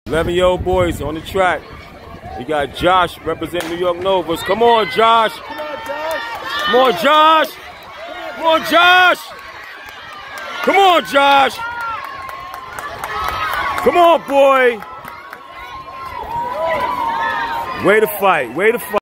11-year-old boys on the track. We got Josh representing New York Novas. Come on, Josh. Come on, Josh. Come on, Josh. Come on, Josh. Come on, boy. Way to fight. Way to fight.